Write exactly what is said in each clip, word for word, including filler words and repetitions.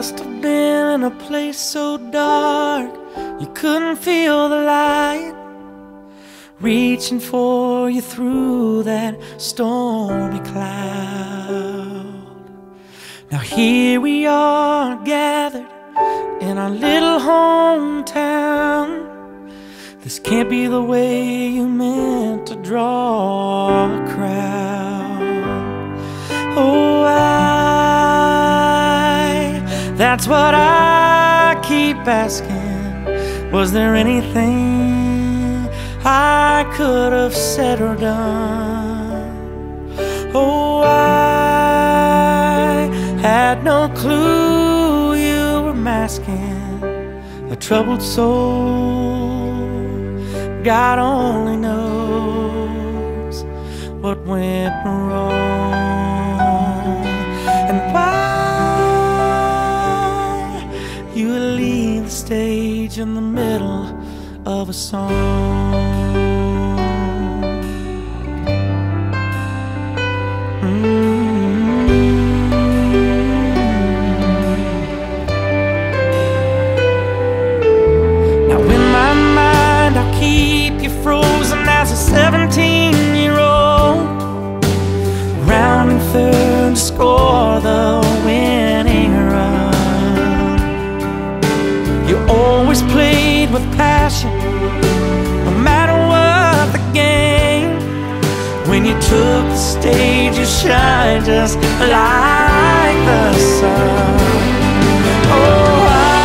must have been in a place so dark you couldn't feel the light reaching for you through that stormy cloud. Now here we are gathered in our little hometown. This can't be the way you meant to draw a crowd. Oh, I, that's what I keep asking. Was there anything I could have said or done? Oh, I had no clue you were masking a troubled soul. God only knows what went wrong and why you leave the stage in the middle of a song. Frozen as a seventeen-year-old, rounding third to score the winning run. You always played with passion, no matter what the game. When you took the stage, you shined just like the sun. Oh,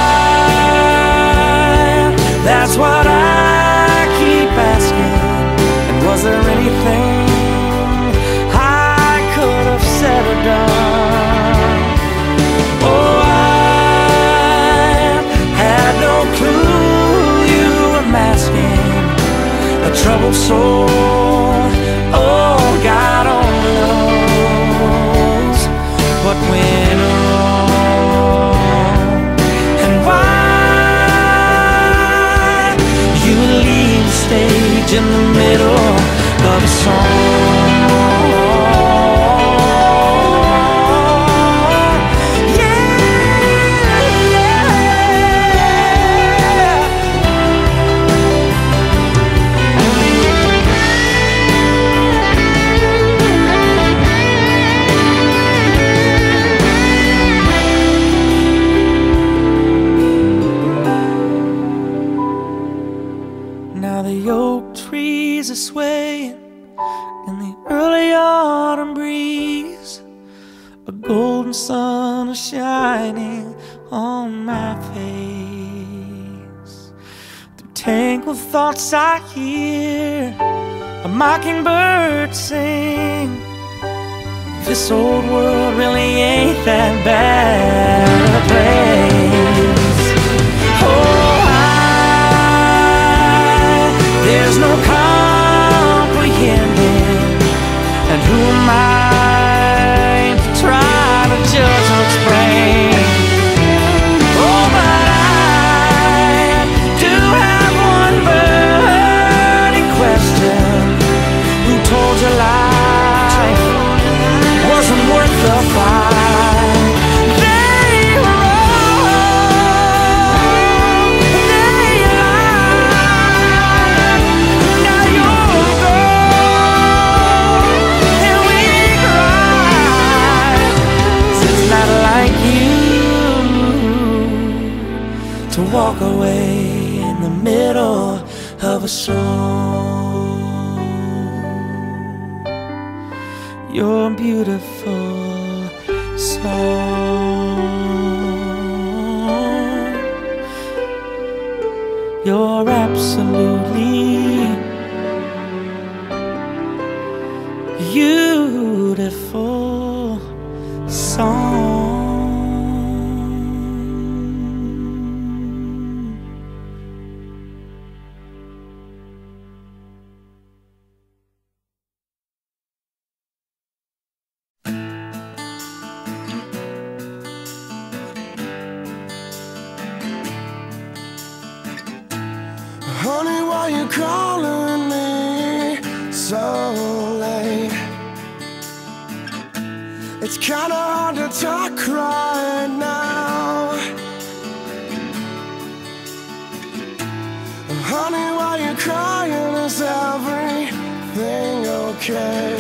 I, that's what I asking. And was there anything I could have said or done? Oh, I had no clue you were masking a troubled soul. Oh, God only knows what went wrong and why you leave stage in the middle of a song. Yeah, now the oak trees are swaying in the early autumn breeze. A golden sun is shining on my face. Through tangled thoughts I hear a mockingbird sing. This old world really ain't that bad a place. Oh, there's no comprehending, and who am I to try to judge or explain? Oh, but I do have one burning question. Who told you life wasn't worth the fight? They were wrong, they lied. Now you're gone and we cry. It's not like you to walk away in the middle of a song. You're a beautiful song. You're absolutely beautiful song. Honey, why you calling me so late? It's kinda hard to talk right now. okay.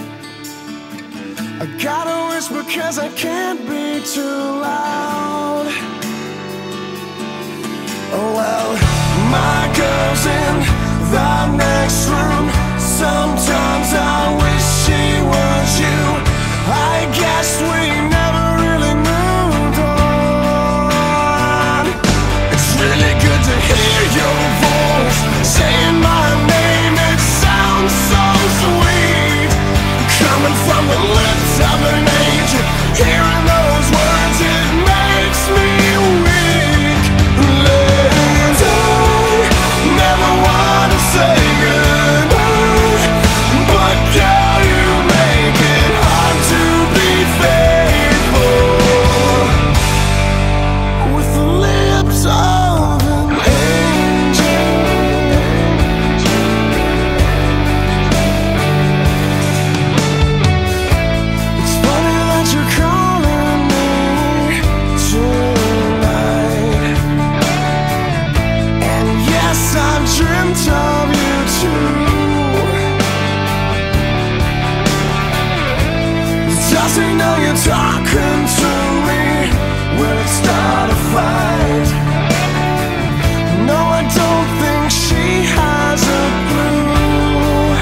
I gotta whisper cause I can't be too loud. Oh well, my girl's in the next room. Sometimes I wish she was you. I guess we never really moved on. It's really good to hear your voice saying my name. It sounds so sweet, coming from the lips of an angel. Hearing those words, it makes me weak. And I never want to say goodbye, but girl, you make it hard to be faithful with the lips of an angel. It's funny that you're calling me tonight, and yes, I've dreamt of you too. Does he know you're talking to me? Will it start a fight? No, I don't think she has a clue.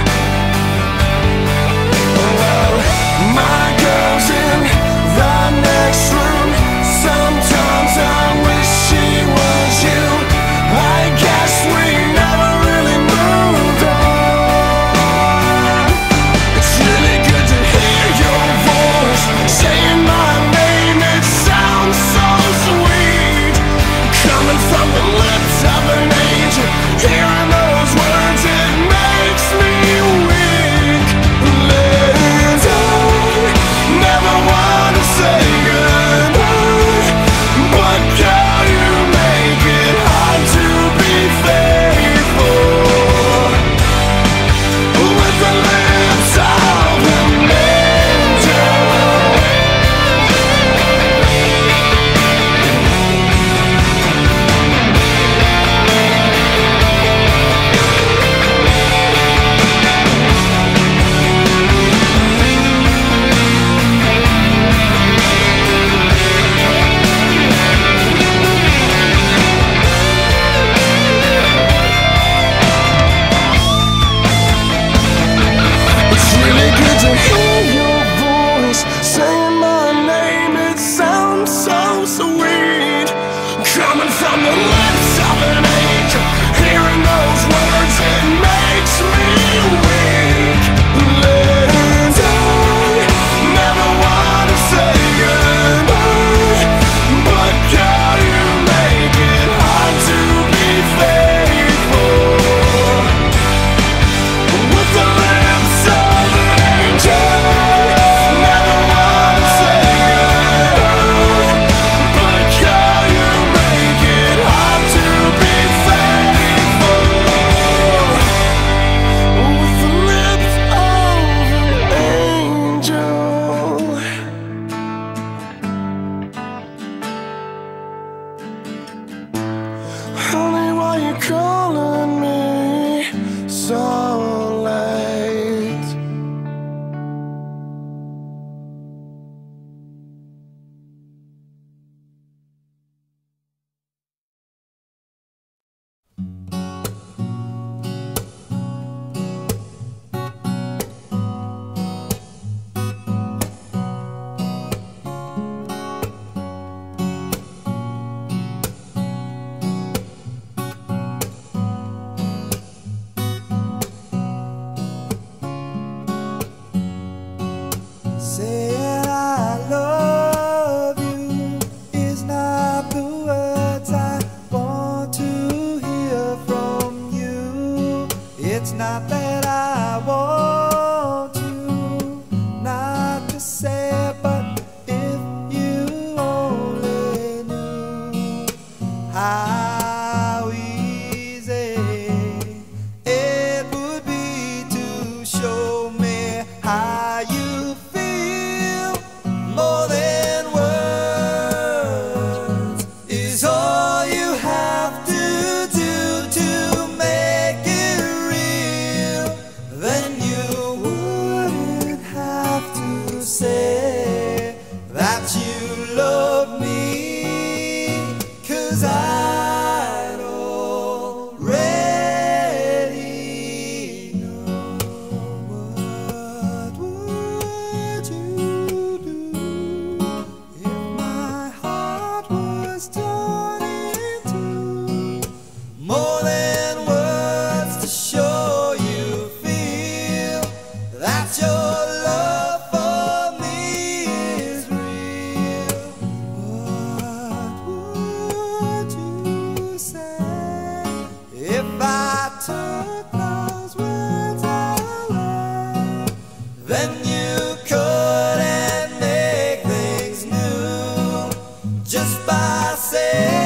Well, my girl's in the next room. Sometimes I wish she was you. I guess we never really moved on. It's really good to hear your voice saying my name. It sounds so sweet, coming from the lips of an angel. Hearing those words, it makes me weak. And I never want to say goodbye, but girl, you make it hard to be faithful with the lips of an angel. It's really good to hear your voice saying my name. It sounds so sweet, coming from the lips of an angel. Hearing those words, it makes me weak. And I never want to say goodbye, but girl, you make it hard to be faithful with the lips of an angel. Never want to say goodbye, but girl, you make it hard to be faithful with the lips of an angel. Honey, why you calling me so late? Saying I love you is not the words I want to hear from you. It's not that I want you not to say it, but if you only knew how easy it would be to show me how you feel. More than words is all you have to do to make it real. Then you would 'cause I'd already know. What would you do if my heart was torn in two? More than words to show you feel that your love for me is real. What would you say if I took those words away? Then you couldn't make things new just by saying